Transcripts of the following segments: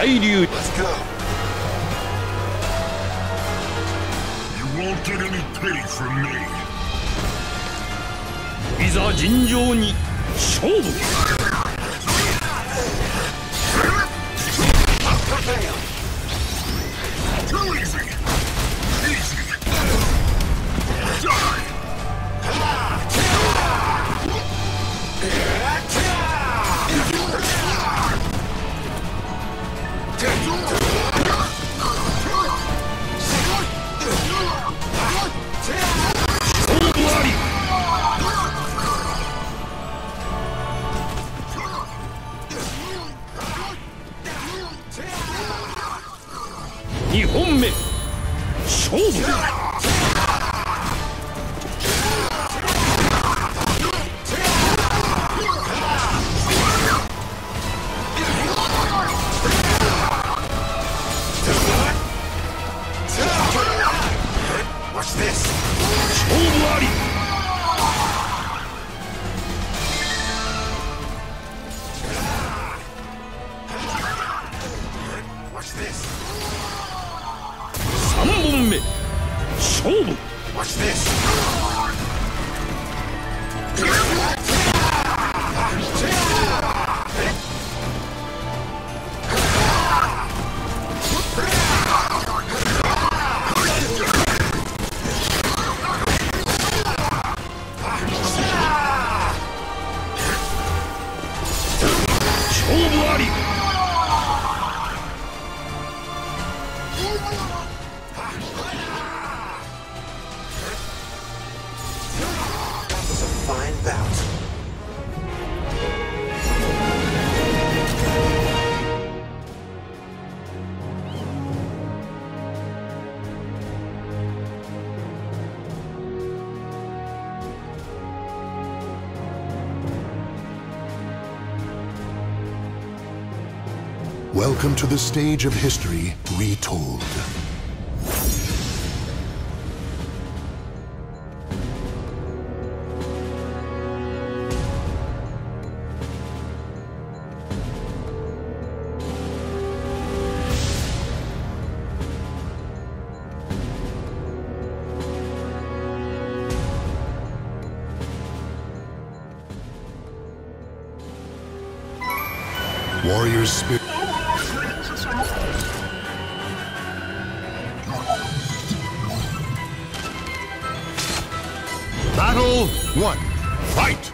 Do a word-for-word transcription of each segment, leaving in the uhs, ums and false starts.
海流。 Let's go. You won't get any pity from me. いざ尋常に勝負。 Too easy. Easy. Die. two本目勝負。 Watch this. 勝負あり。 Watch this. さんぼんめ勝負。 Watch this. That was a fine bout. Welcome to the stage of history retold. Warrior's spirit. Battle one. Fight!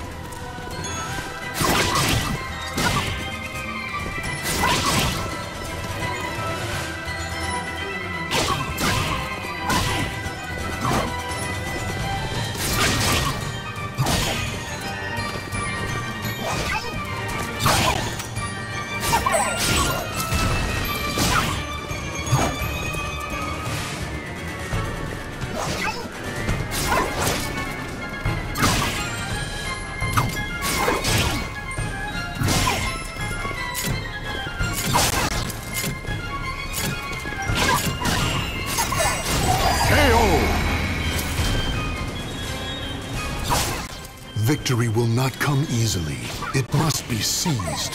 Victory will not come easily. It must be seized.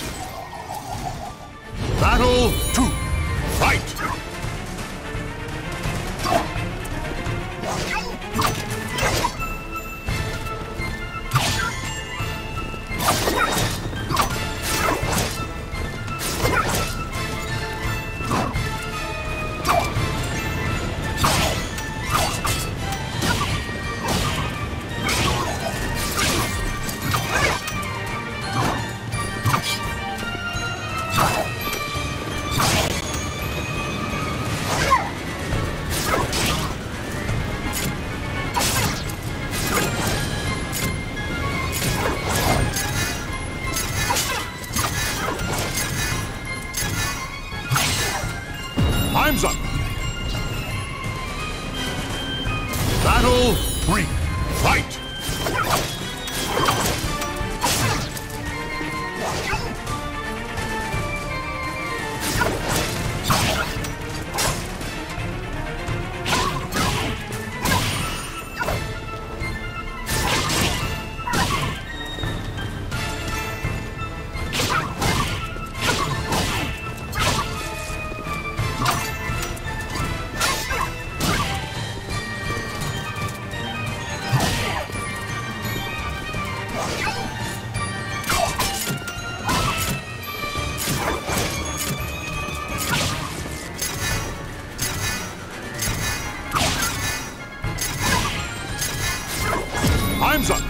Battle two. Fight! Time's up!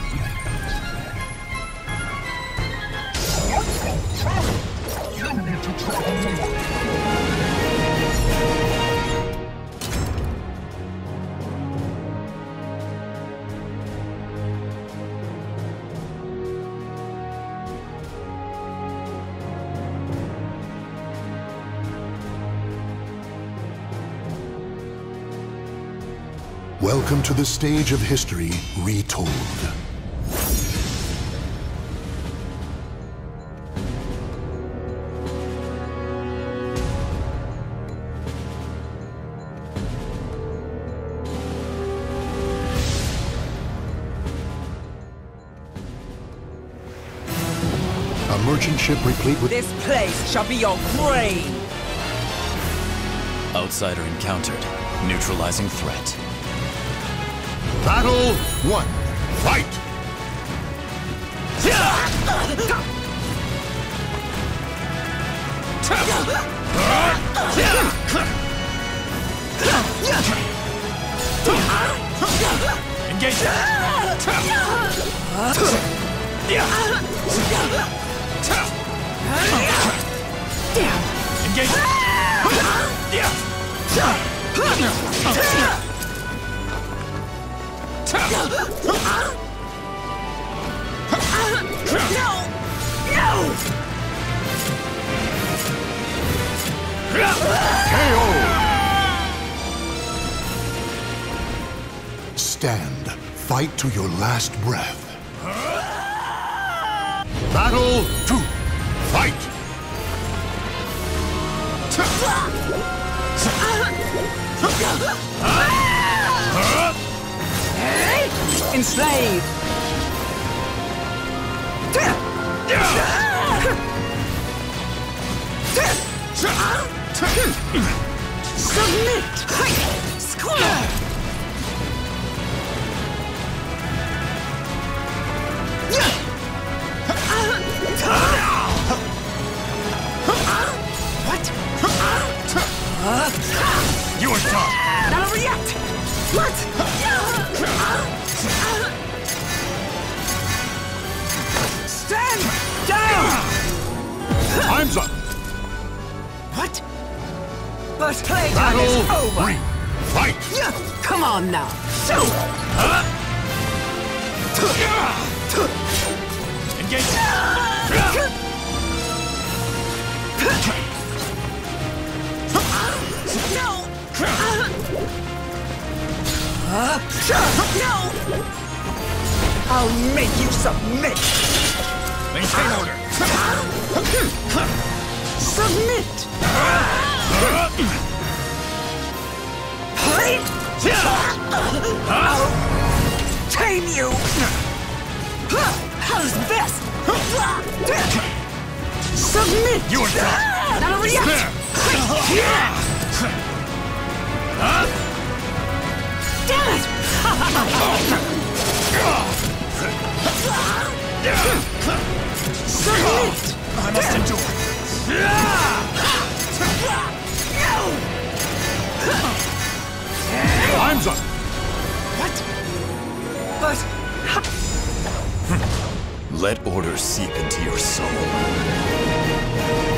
Welcome to the stage of history retold. A merchant ship replete with... This place shall be your grave! Outsider encountered. Neutralizing threat. Battle one. Fight! Engage! Engage! No! No! K O! Stand. Fight to your last breath. Battle two. Fight! Enslaved! Submit! Square! What? You are done! Not over yet! What? Stand down! Time's up! What? But playtime Battle is over! three. Fight! Come on now! Shoot! Engage! No! No! I'll make you submit! Maintain order! Submit! Play! I'll tame you! How's this? Submit! You are done! Not over yet! Damn it! Submit! I must endure! Time's up! What? But... Let order seep into your soul.